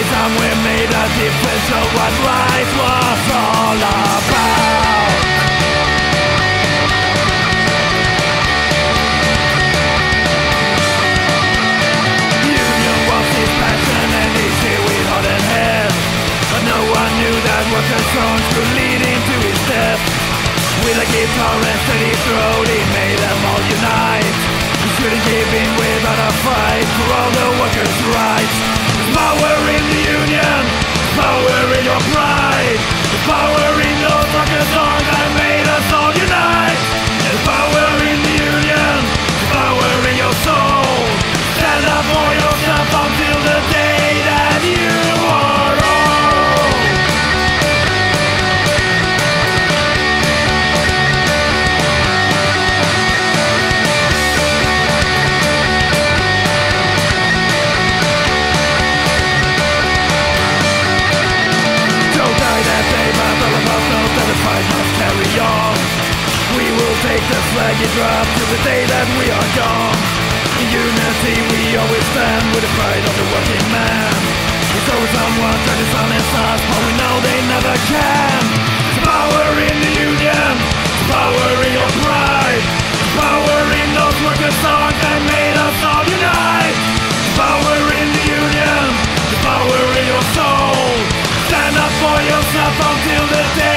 time we made a difference of what life was all about. Union was his passion and he's here with heart and head, but no one knew that workers' songs could lead into his death. With a guitar and steady throat, he made them all unite. He shouldn't give in without a fight for all the workers' rights. There's power in the union, power in your pride. There's power in those workers' songs that made us all unite. There's power in the union, power in your soul. Stand up for yourself until the day that you are old. The fight must carry on. We will take the flag and drop till the day that we are gone. In unity we always stand with the pride of the working man. It's always someone trying to silence us, but we know they never can. There's power in the union, there's power in your pride. There's power in those workers' songs that made us all unite. There's power in the union, there's power in your soul. Stand up for yourself until the day